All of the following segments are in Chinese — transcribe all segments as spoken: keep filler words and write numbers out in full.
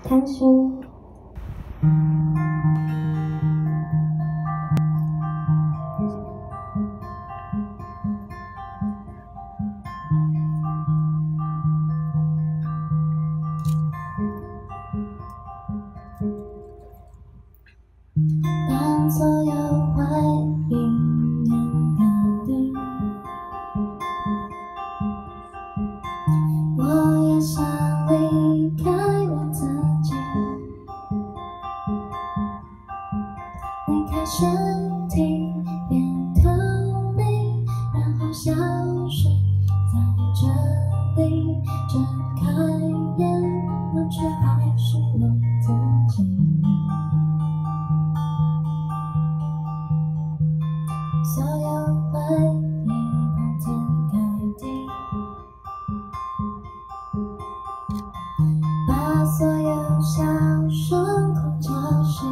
探寻。当所有回忆两个零，我也想离开我自己，离开身体变透明，然后消失在这里。睁开眼，我却还是我自己。所有回忆铺天盖地，把所有小伤口吵醒，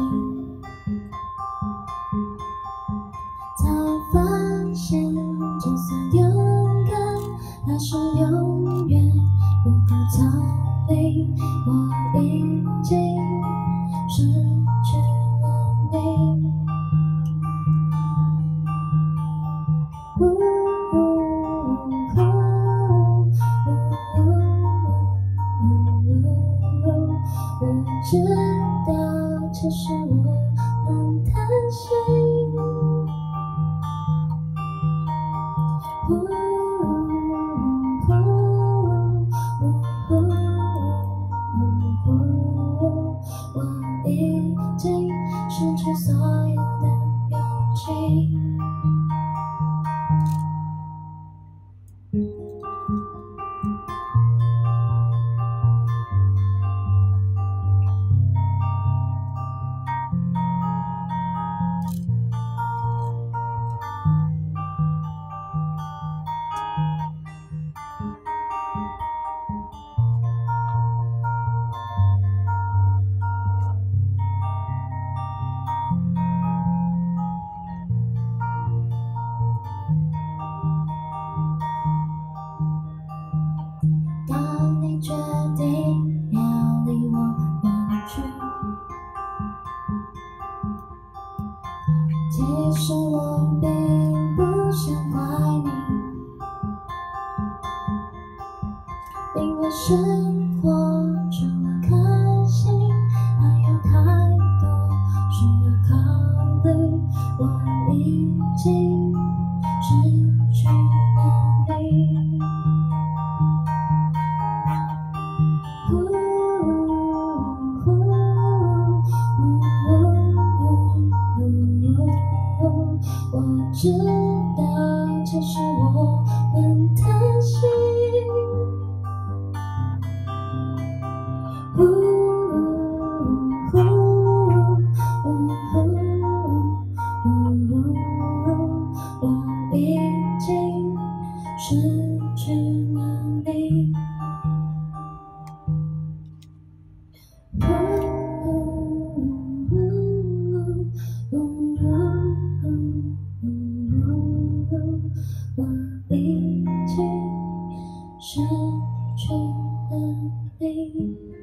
才发现就算勇敢，还是永远不够聪明。我已经失去了你。我知道，其实我很贪心。我已经失去所有的勇气。当你决定要离我远去，其实我并不想怪你，因为生活除了开心，还有太多需要考虑。我已经失去了你。我知道，其实我很贪心。我已经失去了你。我已经失去了你。